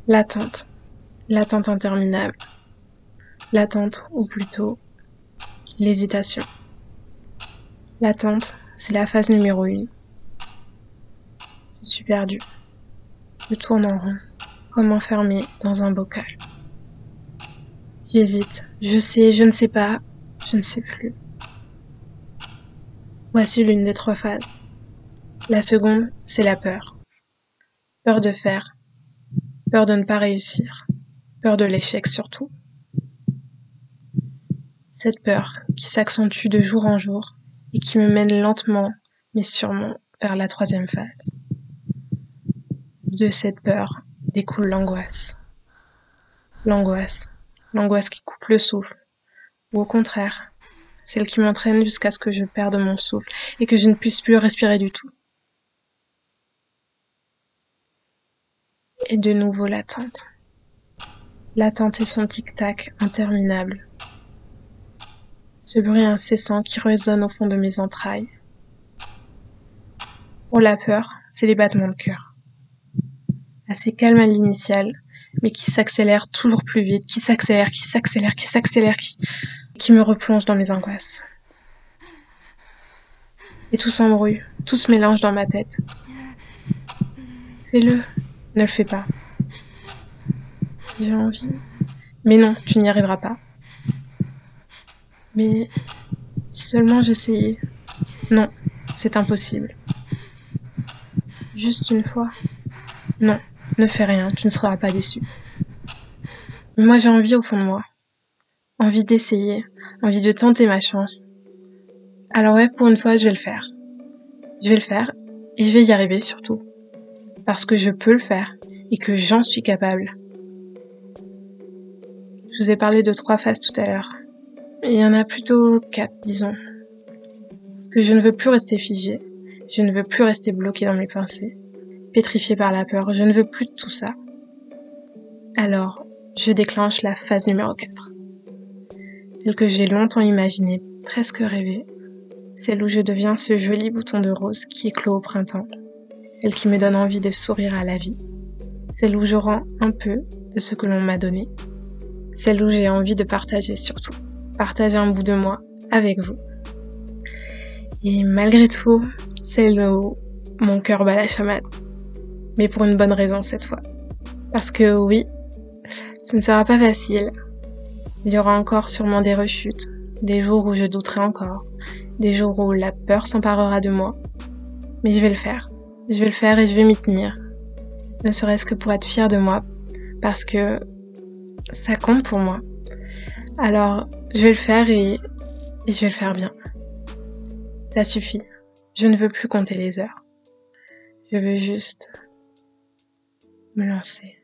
L'attente. L'attente interminable. L'attente, ou plutôt, l'hésitation. L'attente, c'est la phase numéro 1. Je suis perdue. Je tourne en rond, comme enfermée dans un bocal. J'hésite, je sais, je ne sais pas, je ne sais plus. Voici l'une des 3 phases. La seconde, c'est la peur. Peur de faire, peur de ne pas réussir, peur de l'échec surtout. Cette peur qui s'accentue de jour en jour et qui me mène lentement, mais sûrement, vers la 3e phase. De cette peur découle l'angoisse. L'angoisse qui coupe le souffle, ou au contraire, celle qui m'entraîne jusqu'à ce que je perde mon souffle et que je ne puisse plus respirer du tout. Et de nouveau l'attente. L'attente et son tic-tac interminable. Ce bruit incessant qui résonne au fond de mes entrailles. Pour la peur, c'est les battements de cœur. Assez calme à l'initiale, mais qui s'accélère toujours plus vite, qui me replonge dans mes angoisses. Et tout s'embrouille, tout se mélange dans ma tête. Fais-le, ne le fais pas. J'ai envie. Mais non, tu n'y arriveras pas. Mais si seulement j'essayais. Non, c'est impossible. Juste une fois. Non, ne fais rien, tu ne seras pas déçu. Mais moi j'ai envie au fond de moi. Envie d'essayer, envie de tenter ma chance. Alors ouais, pour une fois, je vais le faire. Je vais le faire, et je vais y arriver surtout. Parce que je peux le faire, et que j'en suis capable. Je vous ai parlé de 3 phases tout à l'heure. Il y en a plutôt 4, disons. Parce que je ne veux plus rester figée. Je ne veux plus rester bloquée dans mes pensées. Pétrifiée par la peur. Je ne veux plus de tout ça. Alors, je déclenche la phase numéro 4. Celle que j'ai longtemps imaginée, presque rêvée. Celle où je deviens ce joli bouton de rose qui éclot au printemps. Celle qui me donne envie de sourire à la vie. Celle où je rends un peu de ce que l'on m'a donné. Celle où j'ai envie de partager surtout. Partager un bout de moi avec vous. Et malgré tout, celle où mon cœur bat la chamade. Mais pour une bonne raison cette fois. Parce que oui, ce ne sera pas facile. Il y aura encore sûrement des rechutes, des jours où je douterai encore, des jours où la peur s'emparera de moi. Mais je vais le faire. Je vais le faire et je vais m'y tenir. Ne serait-ce que pour être fière de moi, parce que ça compte pour moi. Alors, je vais le faire et je vais le faire bien. Ça suffit. Je ne veux plus compter les heures. Je veux juste me lancer.